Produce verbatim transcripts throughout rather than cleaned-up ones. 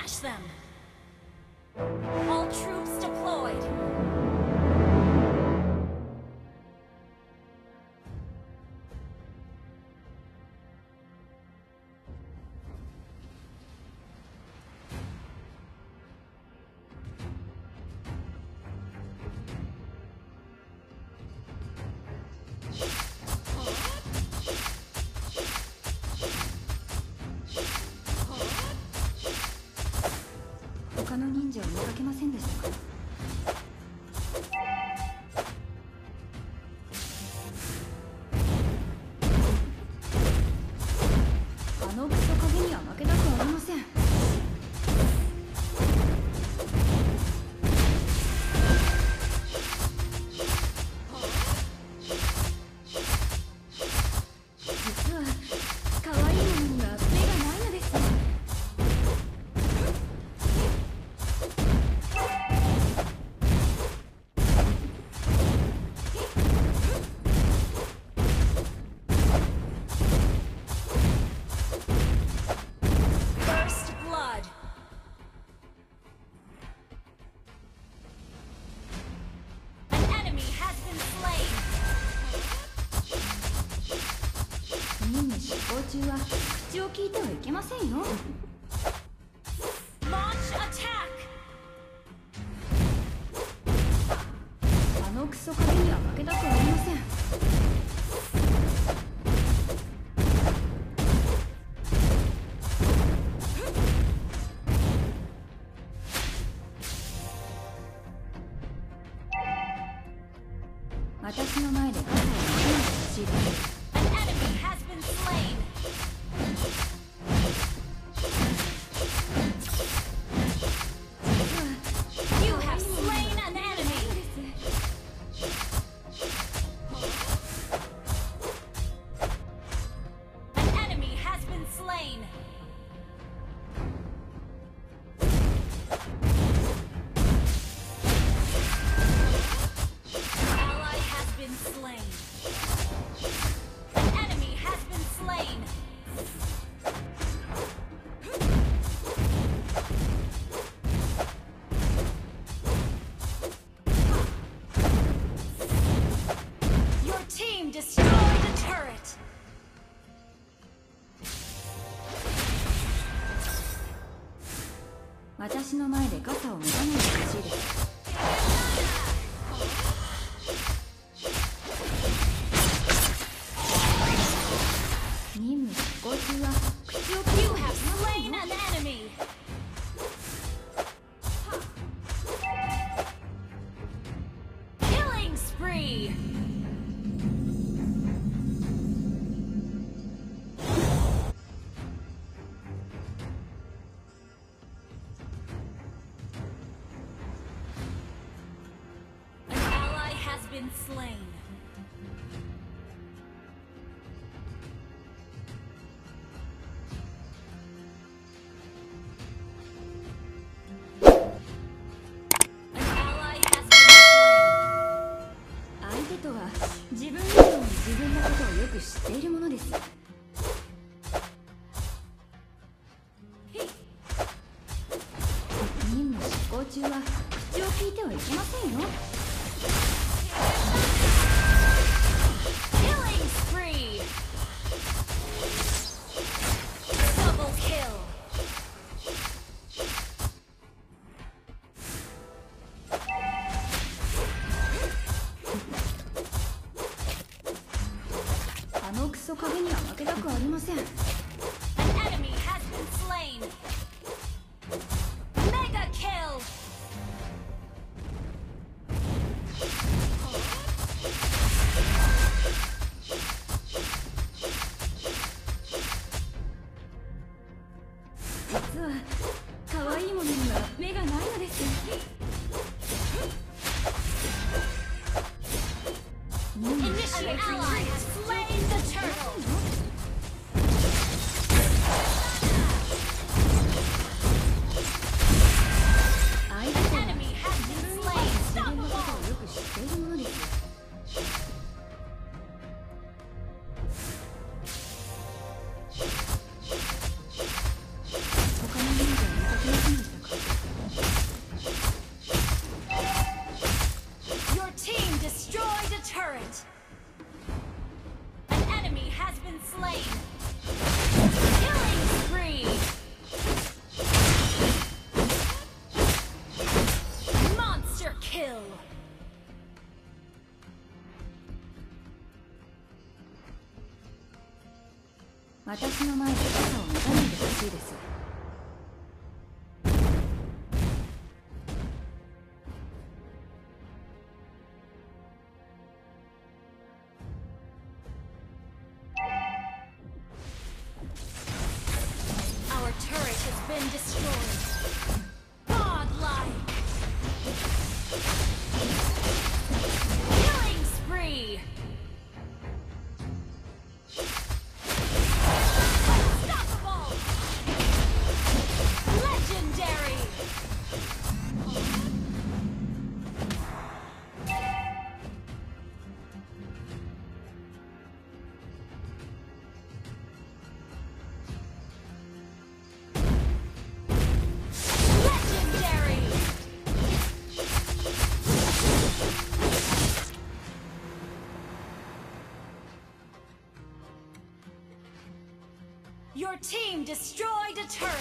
Smash them! All troops deployed! Been slain. An ally has been slain. 相手とは自分以上に自分のことをよく知っているものです。任務執行中は口を聞いてはいけませんよ。影には負けたくありません。An enemy has been slain. Mega kill. 実は可愛いものには目がないのです。An ally has slain the turtle. 私の前で傘を持たないでほしいです。 Our turret has been destroyed. Godlike! Killing spree! Unstoppable! Legendary! Legendary! Your team destroyed a turret!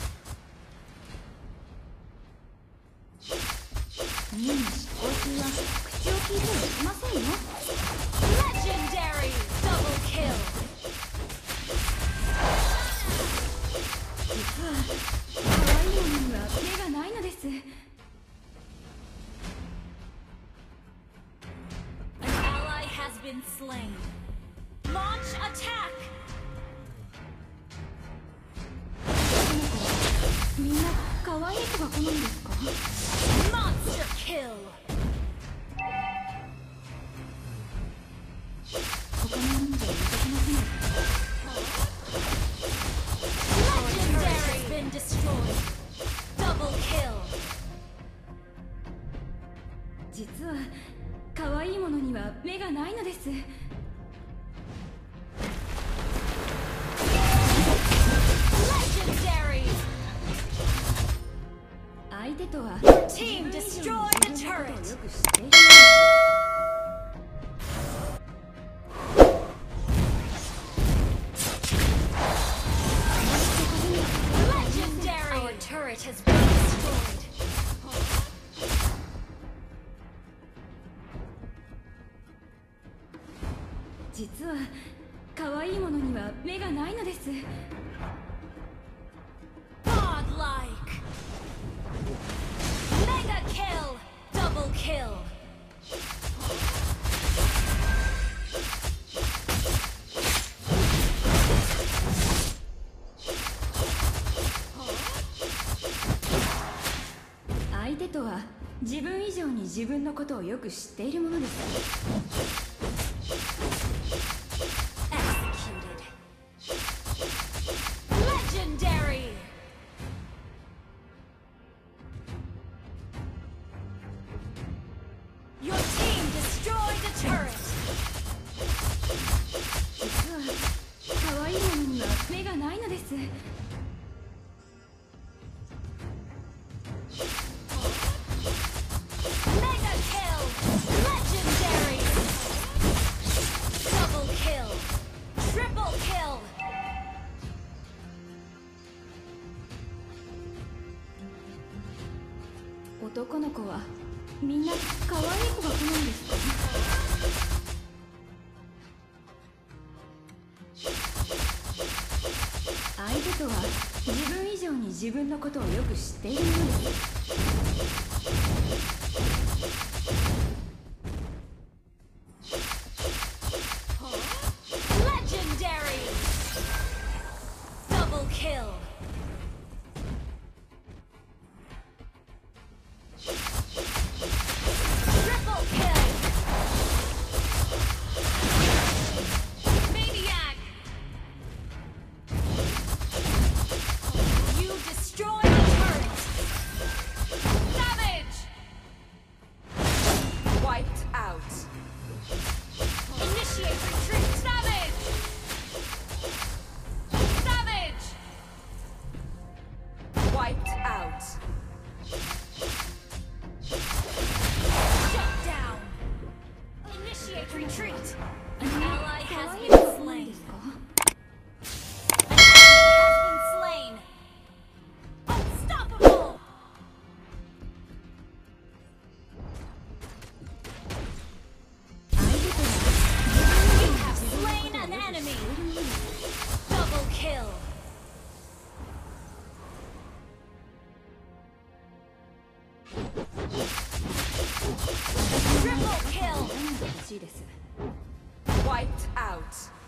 任務執行中は口を聞いてはいけませんよ。 Legendary! Double kill! 実は可愛いものには目がないのです。 An ally has been slain. Launch attack! みんな可愛い子が好むんですか？ Monster kill! 他の忍者は見かけませんよ。 Legendary has been destroyed. Double kill. 実は可愛いものには目がないのです。 Legendary. 相手とは Your 自 team 分以上に destroyed 自 a 分のことを turret. よく知っているのです。 Legendary. Our turret has been destroyed. 実は可愛いものには目がないのです。 Godlike. Mega kill. Double kill. Huh? 相手とは自分以上に自分のことをよく知っているものです。 Executed. Legendary. Your team destroyed a turret. 実は可愛いものには目がないのです。 Mega kill. Legendary. Double kill. Triple kill. 男の子はみんな可愛い子が好むんですか？ 相手とは自分以上に自分のことをよく知っているものです。 Legendary. Double kill. Triple kill. Maniac. You destroyed the turret. Savage. Triple kill. 欲しいです。 Wiped out.